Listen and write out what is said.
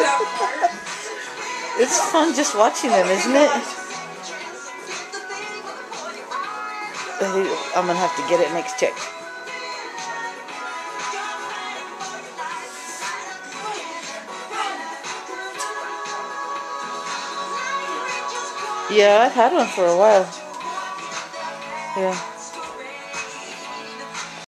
It's fun just watching them, isn't it? I'm gonna have to get it next check. Yeah, I've had one for a while. Yeah.